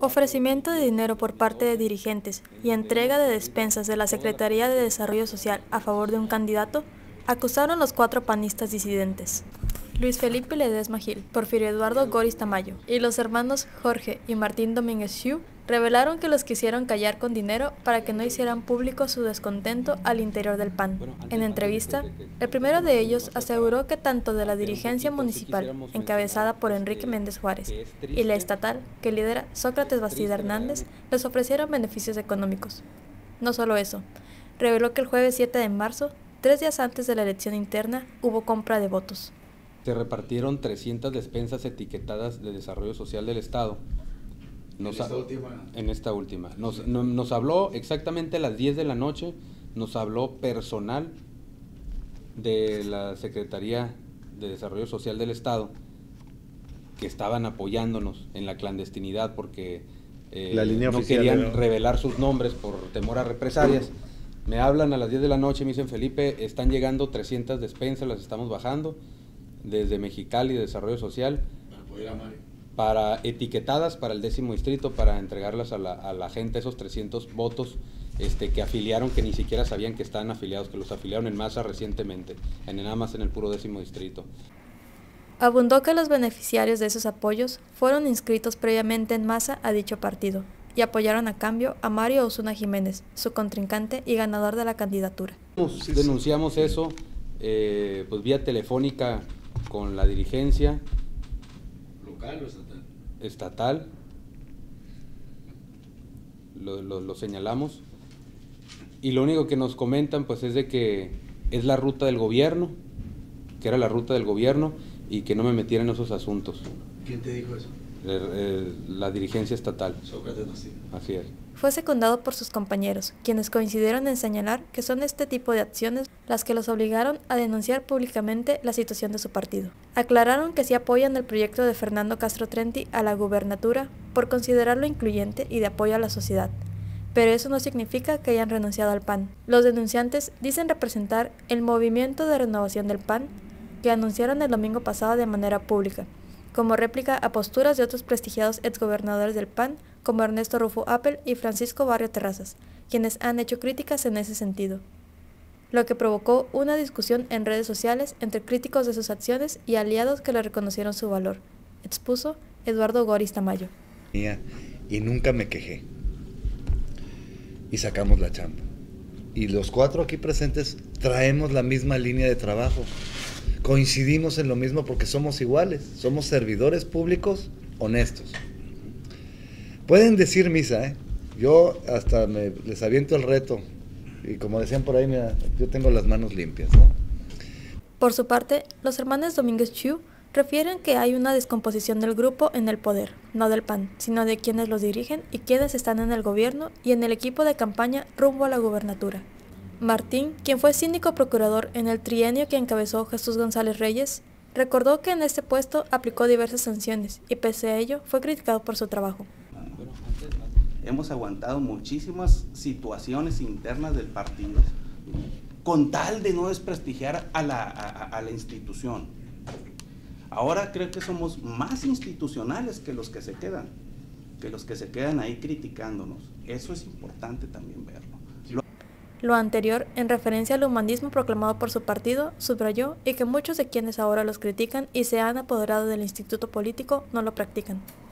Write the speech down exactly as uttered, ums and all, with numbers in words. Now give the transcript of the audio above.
Ofrecimiento de dinero por parte de dirigentes y entrega de despensas de la Secretaría de Desarrollo Social a favor de un candidato, acusaron los cuatro panistas disidentes. Luis Felipe Ledesma Gil, Porfirio Eduardo Goris Tamayo y los hermanos Jorge y Martín Domínguez Xiu revelaron que los quisieron callar con dinero para que no hicieran público su descontento al interior del P A N. En entrevista, el primero de ellos aseguró que tanto de la dirigencia municipal, encabezada por Enrique Méndez Juárez, y la estatal, que lidera Sócrates Bastida Hernández, les ofrecieron beneficios económicos. No solo eso, reveló que el jueves siete de marzo, tres días antes de la elección interna, hubo compra de votos. Se repartieron trescientas despensas etiquetadas de desarrollo social del Estado. Nos en esta última. En esta última. Nos, no, nos habló exactamente a las diez de la noche, nos habló personal de la Secretaría de Desarrollo Social del Estado, que estaban apoyándonos en la clandestinidad porque eh, la línea no querían ¿no? revelar sus nombres por temor a represalias. Me hablan a las diez de la noche y me dicen: Felipe, están llegando trescientas despensas, las estamos bajando desde Mexicali de Desarrollo Social, para apoyar a Mario, para etiquetadas para el décimo distrito, para entregarlas a la, a la gente, esos trescientos votos este, que afiliaron, que ni siquiera sabían que estaban afiliados, que los afiliaron en masa recientemente, en nada más en el puro décimo distrito. Abundó que los beneficiarios de esos apoyos fueron inscritos previamente en masa a dicho partido y apoyaron a cambio a Mario Osuna Jiménez, su contrincante y ganador de la candidatura. Denunciamos eso eh, pues vía telefónica con la dirigencia ¿local o estatal? Estatal, lo, lo, lo señalamos, y lo único que nos comentan pues es de que es la ruta del gobierno, que era la ruta del gobierno y que no me metiera en esos asuntos. ¿Quién te dijo eso? El, el, la dirigencia estatal. Sócrates Bastida. Así es. Fue secundado por sus compañeros, quienes coincidieron en señalar que son este tipo de acciones las que los obligaron a denunciar públicamente la situación de su partido. Aclararon que sí apoyan el proyecto de Fernando Castro Trenti a la gubernatura por considerarlo incluyente y de apoyo a la sociedad, pero eso no significa que hayan renunciado al P A N. Los denunciantes dicen representar el movimiento de renovación del P A N que anunciaron el domingo pasado de manera pública, como réplica a posturas de otros prestigiados exgobernadores del P A N como Ernesto Rufo Appel y Francisco Barrio Terrazas, quienes han hecho críticas en ese sentido, lo que provocó una discusión en redes sociales entre críticos de sus acciones y aliados que le reconocieron su valor, expuso Eduardo Goris Tamayo. Y nunca me quejé. Y sacamos la chamba. Y los cuatro aquí presentes traemos la misma línea de trabajo. Coincidimos en lo mismo porque somos iguales, somos servidores públicos honestos. Pueden decir misa, ¿eh? Yo hasta me, les aviento el reto, y como decían por ahí, mira, yo tengo las manos limpias, ¿no? Por su parte, los hermanos Domínguez Xiu refieren que hay una descomposición del grupo en el poder, no del P A N, sino de quienes los dirigen y quienes están en el gobierno y en el equipo de campaña rumbo a la gubernatura. Martín, quien fue síndico procurador en el trienio que encabezó Jesús González Reyes, recordó que en este puesto aplicó diversas sanciones y pese a ello fue criticado por su trabajo. Hemos aguantado muchísimas situaciones internas del partido con tal de no desprestigiar a la, a, a la institución. Ahora creo que somos más institucionales que los que se quedan, que los que se quedan ahí criticándonos. Eso es importante también verlo. Lo anterior, en referencia al humanismo proclamado por su partido, subrayó y que muchos de quienes ahora los critican y se han apoderado del instituto político no lo practican.